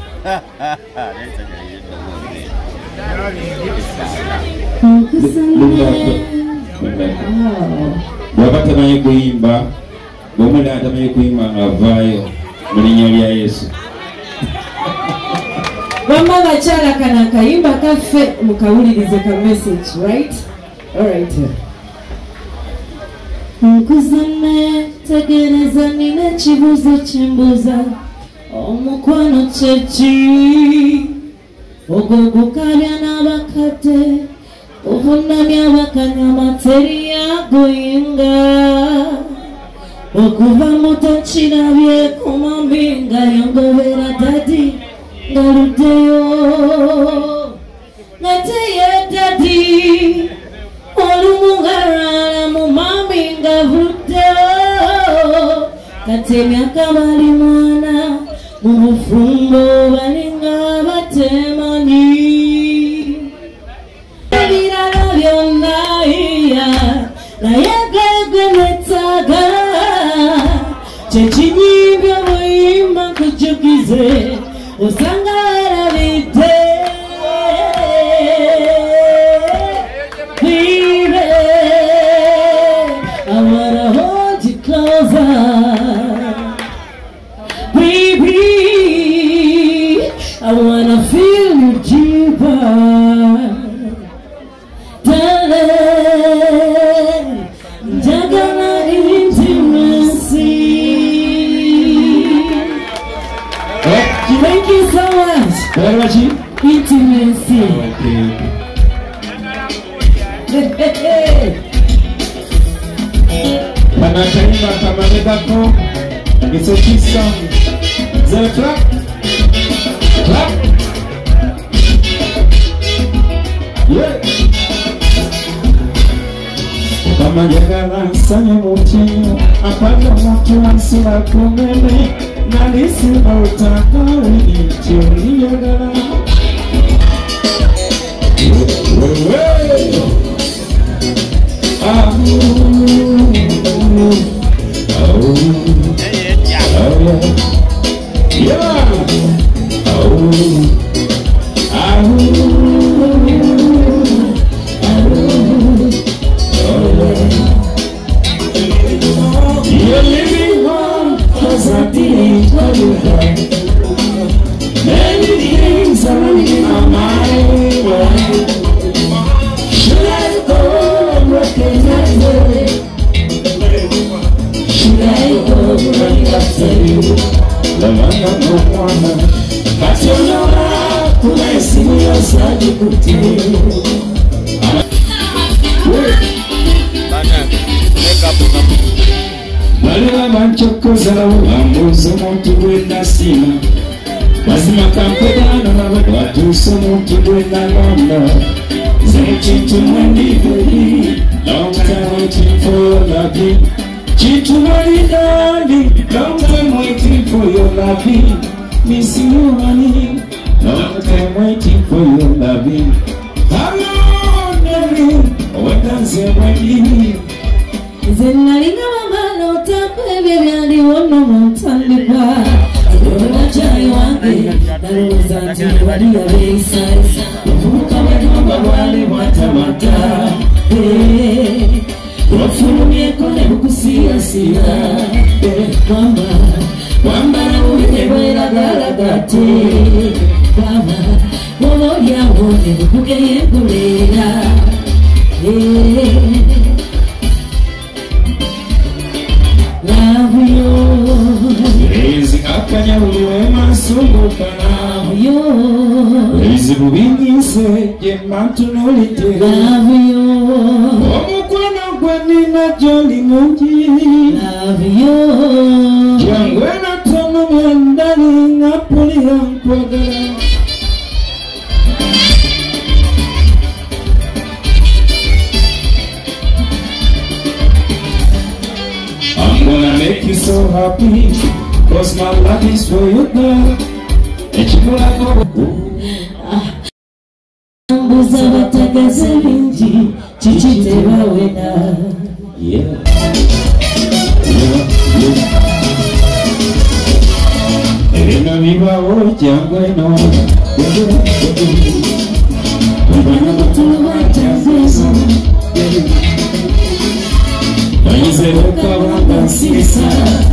Wabata naye kuyimba, bomula atamaye kuyimba ngavayo mulinnya lya Yesu. Mama bachala kana kayimba kaffe mukawulirize ka message, right? All right. Nkuzame tegereza nina kibuzo kimbuza omukwano kyeki ogugukabya n'abakate ovunamya bakanyama teri yagoyinga okuva muto kirabye kumambinga yongobera dadi ngaludeyo nateye dadi olumugarala mumami ngavuddeyo kati emyaka bali mwana mu bufumbo balinga batemanyi ebirala byonna iya naye gwegwe netaga kyekinyibyo buyimba nkujukize osanga werabidde I wanna feel you deeper, darling. Jagana intimacy. Thank you so much. Intimacy. Panakaima kamanegako. It's a kiss song. Is that a clap? Clap. Yeah. Kama jagala sanya mutinyo apanga mtu ansila kumeme nalisi autakari itioni jagala You're living on cause I didn't tell you that. Many things are running in my mind. Should I go and recognize it? Should I go running after you? The man of no woman. But you know that when I see me outside you could Balira banchokoza ambuza omuntu gwenda sima mazima kampegana nabo watuusa omuntu gwenda londa ze kintu mwendiveri long time waiting for your loving kintu mwendandi long time waiting for your loving missing you honey long time waiting for your loving how long darling wetanze mwendini Zenalinga mama otakwebye byaliwona mutandikwa olwachai wange nalowooza nti bali abeeyisa obuvubuka bwegamba bwali bwatamata wafulumye kone bukusiya mama wambara uwitebera galagate baba wolya wone bukugeye kulera love you ezi akanya uliwe masumbuka love you ezi bubinyise jemantu nolite love you omukwana gwanina joli mungi love you jangwena tono myandali ngapulira nkwagala I'm gonna make you so happy, cause my love is for you, girl. And you know I go. Mbuza batagaze bingi chichite bawena Yeah. Elena viva hoy, jangweno. Ibana mutulu wajazezo Bayizero kabanga sisa.